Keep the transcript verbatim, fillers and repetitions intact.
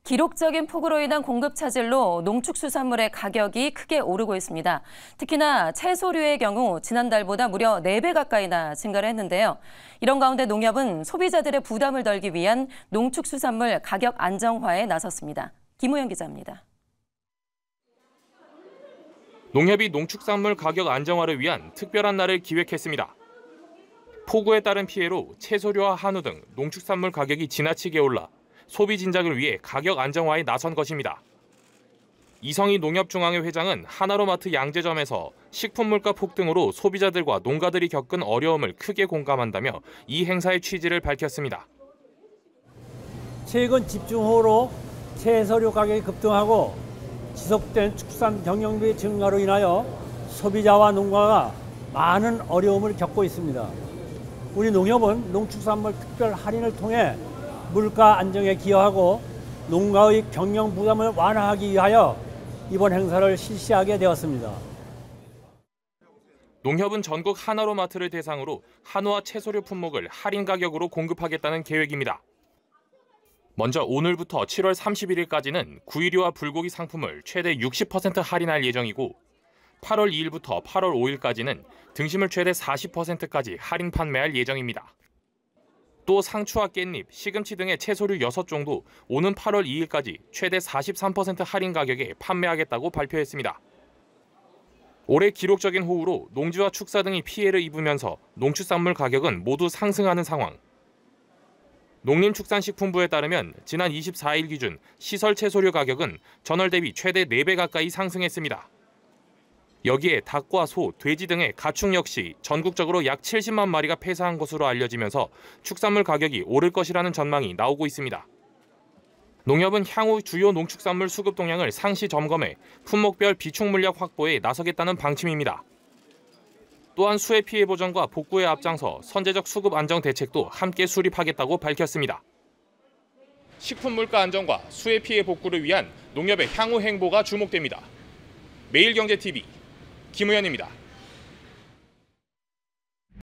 기록적인 폭우로 인한 공급 차질로 농축수산물의 가격이 크게 오르고 있습니다. 특히나 채소류의 경우 지난달보다 무려 네 배 가까이나 증가를 했는데요. 이런 가운데 농협은 소비자들의 부담을 덜기 위한 농축수산물 가격 안정화에 나섰습니다. 김우영 기자입니다. 농협이 농축산물 가격 안정화를 위한 특별한 날을 기획했습니다. 폭우에 따른 피해로 채소류와 한우 등 농축산물 가격이 지나치게 올라 소비 진작을 위해 가격 안정화에 나선 것입니다. 이성희 농협중앙회 회장은 하나로마트 양재점에서 식품 물가 폭등으로 소비자들과 농가들이 겪은 어려움을 크게 공감한다며 이 행사의 취지를 밝혔습니다. 최근 집중호우로 채소류 가격이 급등하고 지속된 축산 경영비 증가로 인하여 소비자와 농가가 많은 어려움을 겪고 있습니다. 우리 농협은 농축산물 특별 할인을 통해 물가 안정에 기여하고 농가의 경영 부담을 완화하기 위하여 이번 행사를 실시하게 되었습니다. 농협은 전국 하나로마트를 대상으로 한우와 채소류 품목을 할인 가격으로 공급하겠다는 계획입니다. 먼저 오늘부터 칠월 삼십일일까지는 구이류와 불고기 상품을 최대 육십 퍼센트 할인할 예정이고 팔월 이일부터 팔월 오일까지는 등심을 최대 사십 퍼센트까지 할인 판매할 예정입니다. 또 상추와 깻잎, 시금치 등의 채소류 여섯 종도 오는 팔월 이일까지 최대 사십삼 퍼센트 할인 가격에 판매하겠다고 발표했습니다. 올해 기록적인 호우로 농지와 축사 등이 피해를 입으면서 농축산물 가격은 모두 상승하는 상황. 농림축산식품부에 따르면 지난 이십사일 기준 시설 채소류 가격은 전월 대비 최대 네 배 가까이 상승했습니다. 여기에 닭과 소, 돼지 등의 가축 역시 전국적으로 약 칠십만 마리가 폐사한 것으로 알려지면서 축산물 가격이 오를 것이라는 전망이 나오고 있습니다. 농협은 향후 주요 농축산물 수급 동향을 상시 점검해 품목별 비축 물량 확보에 나서겠다는 방침입니다. 또한 수해 피해 보전과 복구에 앞장서 선제적 수급 안정 대책도 함께 수립하겠다고 밝혔습니다. 식품 물가 안정과 수해 피해 복구를 위한 농협의 향후 행보가 주목됩니다. 매일경제티비 김우현입니다.